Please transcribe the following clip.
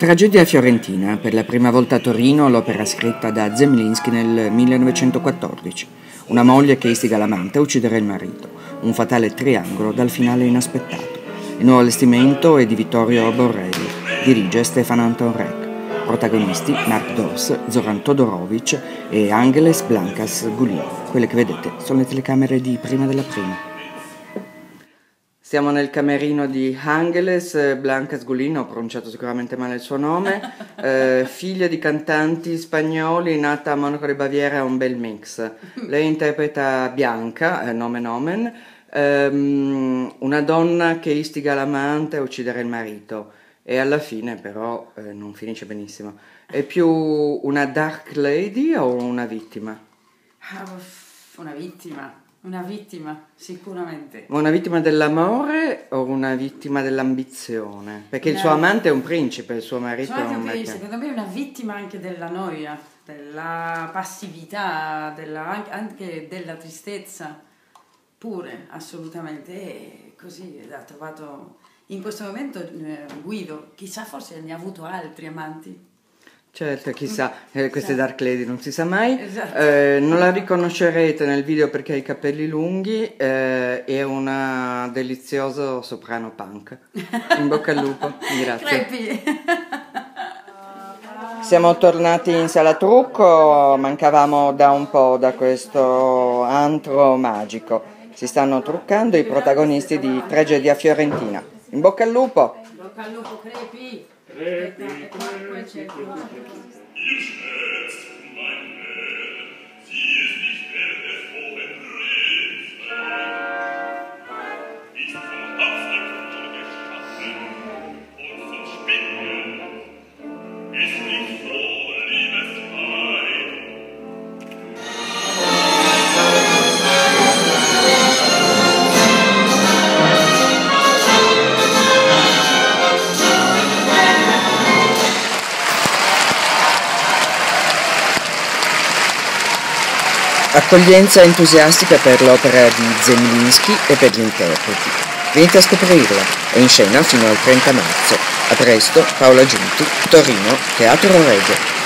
Tragedia fiorentina, per la prima volta a Torino l'opera scritta da Zemlinsky nel 1914. Una moglie che istiga l'amante a uccidere il marito, un fatale triangolo dal finale inaspettato. Il nuovo allestimento è di Vittorio Borrelli, dirige Stefano Anton Rech. Protagonisti Mark Dors, Zoran Todorovic e Angeles Blancas Gulin. Quelle che vedete sono le telecamere di prima della prima. Siamo nel camerino di Angeles Blancas Gulin, ho pronunciato sicuramente male il suo nome, figlia di cantanti spagnoli, nata a Monaco di Baviera, è un bel mix. Lei interpreta Bianca, nome nomen, una donna che istiga l'amante a uccidere il marito e alla fine però non finisce benissimo. È più una dark lady o una vittima? Una vittima, sicuramente. Una vittima dell'amore o una vittima dell'ambizione? Perché il suo amante è un principe, il suo marito è un mercato. Secondo me è una vittima anche della noia, della passività, anche della tristezza, pure, assolutamente. E così ha trovato, in questo momento Guido, chissà forse ne ha avuto altri amanti. Certo, chissà, queste dark lady non si sa mai. Esatto. Non la riconoscerete nel video perché ha i capelli lunghi, è una delizioso soprano punk. In bocca al lupo, grazie. Crepi. Siamo tornati in sala trucco, mancavamo da un po' da questo antro magico. Si stanno truccando i protagonisti di Tragedia fiorentina. In bocca al lupo! In bocca al lupo, Crepi. Accoglienza entusiastica per l'opera di Zemlinsky e per gli interpreti. Venite a scoprirla, è in scena fino al 30 marzo. A presto, Paola Giunti, Torino, Teatro Regio.